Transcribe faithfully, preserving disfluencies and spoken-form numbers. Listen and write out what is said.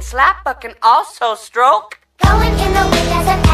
slap but can also stroke. Going in the wind as a